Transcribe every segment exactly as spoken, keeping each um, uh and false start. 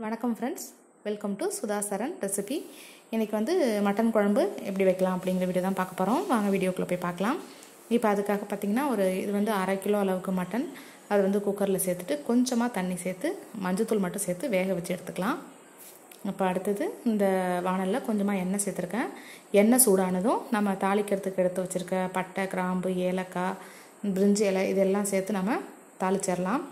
வணக்கம் friends, welcome to Sudhasaran recipe. இன்றைக்கி வந்து மட்டன் குழம்பு எப்படி வைக்கலாம் அப்படிங்கிற வீடியோ தான் பார்க்க போகிறோம். வாங்க வீடியோக்குள்ளே போய் பார்க்கலாம். இப்போ அதுக்காக பார்த்திங்கன்னா ஒரு இது வந்து அரை கிலோ அளவுக்கு மட்டன் அது வந்து குக்கரில் சேர்த்துட்டு கொஞ்சமாக தண்ணி சேர்த்து மஞ்சத்தூள் மட்டும் சேர்த்து வேக வச்சு எடுத்துக்கலாம். இப்போ அடுத்தது இந்த வானலில் கொஞ்சமாக எண்ணெய் சேர்த்துருக்கேன். எண்ணெய் சூடானதும் நம்ம தாளிக்கிறதுக்கு எடுத்து வச்சுருக்க பட்டை, கிராம்பு, ஏலக்காய், பிரிஞ்சி இலை இதெல்லாம் சேர்த்து நம்ம தாளிச்சிடலாம்.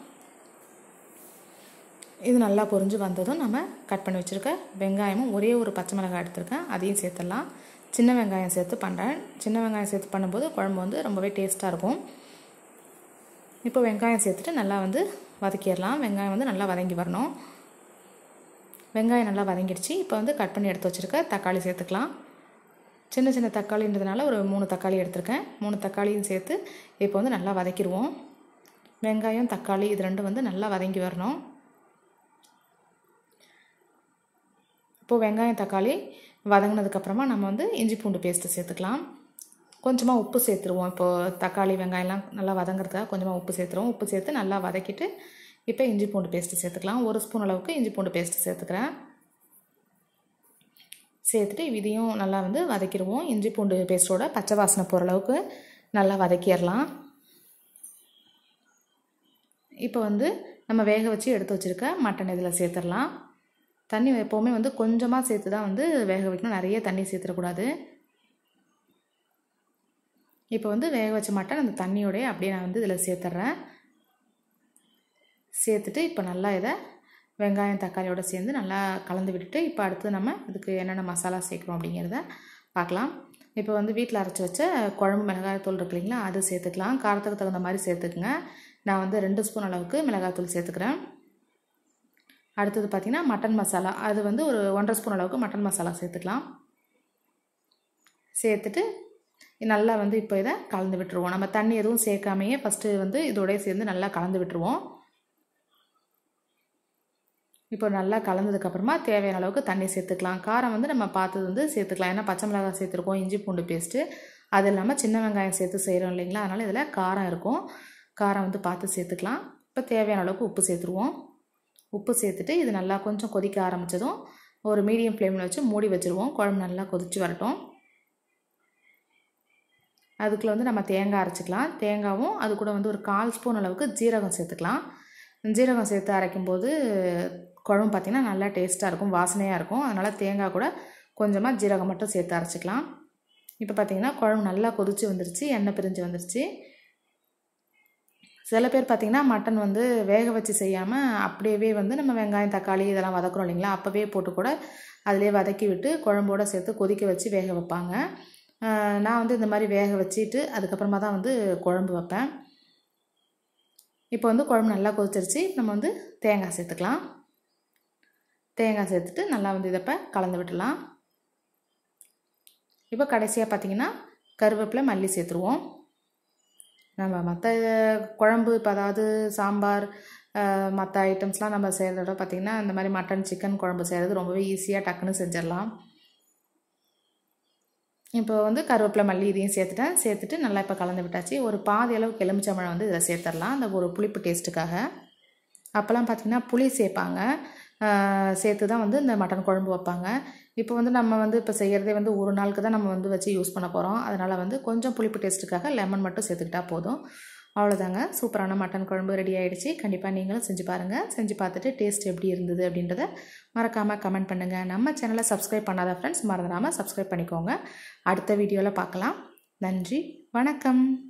இது நல்லா பொரிஞ்சு வந்ததும் நம்ம கட் பண்ணி வச்சுருக்க வெங்காயமும் ஒரே ஒரு பச்சை மிளகாய் எடுத்துருக்கேன், அதையும் சேர்த்துடலாம். சின்ன வெங்காயம் சேர்த்து பண்ணுறேன். சின்ன வெங்காயம் சேர்த்து பண்ணும்போது குழம்பு வந்து ரொம்பவே டேஸ்ட்டாக இருக்கும். இப்போ வெங்காயம் சேர்த்துட்டு நல்லா வந்து வதக்கிடலாம். வெங்காயம் வந்து நல்லா வதங்கி வரணும். வெங்காயம் நல்லா வதங்கிடுச்சு. இப்போ வந்து கட் பண்ணி எடுத்து வச்சுருக்க தக்காளி சேர்த்துக்கலாம். சின்ன சின்ன தக்காளின்றதுனால ஒரு மூணு தக்காளி எடுத்துருக்கேன். மூணு தக்காளியும் சேர்த்து இப்போ வந்து நல்லா வதக்கிடுவோம். வெங்காயம், தக்காளி இது ரெண்டும் வந்து நல்லா வதங்கி வரணும். இப்போது வெங்காயம், தக்காளி வதங்கினதுக்கப்புறமா நம்ம வந்து இஞ்சி பூண்டு பேஸ்ட்டு சேர்த்துக்கலாம். கொஞ்சமாக உப்பு சேர்த்துருவோம். இப்போது தக்காளி வெங்காயம்லாம் நல்லா வதங்குறதுக்காக கொஞ்சமாக உப்பு சேர்த்துருவோம். உப்பு சேர்த்து நல்லா வதக்கிட்டு இப்போ இஞ்சி பூண்டு பேஸ்ட்டு சேர்த்துக்கலாம். ஒரு ஸ்பூன் அளவுக்கு இஞ்சி பூண்டு பேஸ்ட்டு சேர்த்துக்கிறேன். சேர்த்துட்டு இதையும் நல்லா வந்து வதக்கிடுவோம். இஞ்சி பூண்டு பேஸ்ட்டோட பச்சை வாசனை போகிற அளவுக்கு நல்லா வதக்கிடலாம். இப்போ வந்து நம்ம வேக வச்சு எடுத்து வச்சுருக்க மட்டன் இதில் சேர்த்துடலாம். தண்ணி எப்போவுமே வந்து கொஞ்சமாக சேர்த்து தான் வந்து வேக வைக்கணும், நிறைய தண்ணி சேர்த்துடக்கூடாது. இப்போ வந்து வேக வச்ச மட்டன் அந்த தண்ணியோடய அப்படியே நான் வந்து இதில் சேர்த்துட்றேன். சேர்த்துட்டு இப்போ நல்லா இதை வெங்காயம் தக்காளியோடு சேர்ந்து நல்லா கலந்து விட்டுட்டு இப்போ அடுத்து நம்ம இதுக்கு என்னென்ன மசாலா சேர்க்குறோம் அப்படிங்கிறத பார்க்கலாம். இப்போ வந்து வீட்டில் அரைச்சி வச்ச குழம்பு மிளகாய் தூள் இருக்கு இல்லைங்களா, அது சேர்த்துக்கலாம். காரத்துக்கு தகுந்த மாதிரி சேர்த்துக்குங்க. நான் வந்து ரெண்டு ஸ்பூன் அளவுக்கு மிளகாய் தூள் சேர்த்துக்கிறேன். அடுத்தது பார்த்திங்கன்னா மட்டன் மசாலா, அது வந்து ஒரு ஒன்றரை ஸ்பூன் அளவுக்கு மட்டன் மசாலா சேர்த்துக்கலாம். சேர்த்துட்டு நல்லா வந்து இப்போ இதை கலந்து விட்டுருவோம். நம்ம தண்ணி எதுவும் சேர்க்காமையே ஃபஸ்ட்டு வந்து இதோடய சேர்ந்து நல்லா கலந்து விட்டுருவோம். இப்போ நல்லா கலந்ததுக்கப்புறமா தேவையான அளவுக்கு தண்ணி சேர்த்துக்கலாம். காரம் வந்து நம்ம பார்த்தது வந்து சேர்த்துக்கலாம். ஏன்னா பச்சை மிளகாய் சேர்த்துருக்கோம், இஞ்சி பூண்டு பேஸ்ட்டு, அது இல்லாமல் சின்ன வெங்காயம் சேர்த்து செய்கிறோம் இல்லைங்களா, அதனால் இதில் காரம் இருக்கும். காரம் வந்து பார்த்து சேர்த்துக்கலாம். இப்போ தேவையான அளவுக்கு உப்பு சேர்த்துருவோம். உப்பு சேர்த்துட்டு இது நல்லா கொஞ்சம் கொதிக்க ஆரம்பித்ததும் ஒரு மீடியம் ஃப்ளேமில் வச்சு மூடி வச்சுருவோம். குழம்பு நல்லா கொதித்து வரட்டும். அதுக்குள்ளே வந்து நம்ம தேங்காய் அரைச்சிக்கலாம். தேங்காயும் அது கூட வந்து ஒரு கால் ஸ்பூன் அளவுக்கு ஜீரகம் சேர்த்துக்கலாம். ஜீரகம் சேர்த்து அரைக்கும்போது குழம்பு பார்த்திங்கன்னா நல்லா டேஸ்ட்டாக இருக்கும், வாசனையாக இருக்கும். அதனால் தேங்காய் கூட கொஞ்சமாக ஜீரகம் மட்டும் சேர்த்து அரைச்சிக்கலாம். இப்போ பார்த்திங்கன்னா குழம்பு நல்லா கொதித்து வந்துருச்சு, எண்ணெய் பிரிஞ்சு வந்துருச்சு. சில பேர் பார்த்திங்கன்னா மட்டன் வந்து வேக வச்சு செய்யாமல் அப்படியே வந்து நம்ம வெங்காயம் தக்காளி இதெல்லாம் வதக்குறோம் இல்லைங்களா, அப்போவே போட்டு கூட அதிலே வதக்கி விட்டு குழம்போடு சேர்த்து கொதிக்க வச்சு வேக வைப்பாங்க. நான் வந்து இந்த மாதிரி வேக வச்சுட்டு அதுக்கப்புறமா தான் வந்து குழம்பு வைப்பேன். இப்போ வந்து குழம்பு நல்லா கொதிச்சிருச்சு. நம்ம வந்து தேங்காய் சேர்த்துக்கலாம். தேங்காய் சேர்த்துட்டு நல்லா வந்து இதை இப்போ கலந்து விட்டுலாம். இப்போ கடைசியாக பார்த்திங்கன்னா கருவேப்பிலை, மல்லி சேர்த்துருவோம். நம்ம மற்ற குழம்பு இப்போ அதாவது சாம்பார் மற்ற ஐட்டம்ஸ்லாம் நம்ம செய்கிறத விட பார்த்திங்கன்னா இந்த மாதிரி மட்டன் சிக்கன் குழம்பு செய்கிறது ரொம்பவே ஈஸியாக டக்குன்னு செஞ்சிடலாம். இப்போ வந்து கருவேப்பிலை, மல்லி இதையும் சேர்த்துட்டேன். சேர்த்துட்டு நல்லா இப்போ கலந்து விட்டாச்சு. ஒரு பாதி அளவுக்கு எலுமிச்சம்பழம் வந்து இதில் சேர்த்துடலாம், அந்த ஒரு புளிப்பு டேஸ்ட்டுக்காக. அப்போல்லாம் பார்த்திங்கன்னா புளி சேர்ப்பாங்க, சேர்த்து தான் வந்து இந்த மட்டன் குழம்பு வைப்பாங்க. இப்போ வந்து நம்ம வந்து இப்போ செய்கிறதே வந்து ஒரு நாளுக்கு தான் நம்ம வந்து வச்சு யூஸ் பண்ண போகிறோம். அதனால் வந்து கொஞ்சம் புளிப்பு டேஸ்ட்டுக்காக லெமன் மட்டும் சேர்த்துக்கிட்டா போதும். அவ்வளோதாங்க, சூப்பரான மட்டன் குழம்பு ரெடி ஆகிடுச்சு. கண்டிப்பாக நீங்களும் செஞ்சு பாருங்கள். செஞ்சு பார்த்துட்டு டேஸ்ட் எப்படி இருந்தது அப்படின்றத மறக்காமல் கமெண்ட் பண்ணுங்கள். நம்ம சேனலை சப்ஸ்கிரைப் பண்ணாத ஃப்ரெண்ட்ஸ் மறந்துடாமல் சப்ஸ்கிரைப் பண்ணிக்கோங்க. அடுத்த வீடியோவில் பார்க்கலாம். நன்றி, வணக்கம்.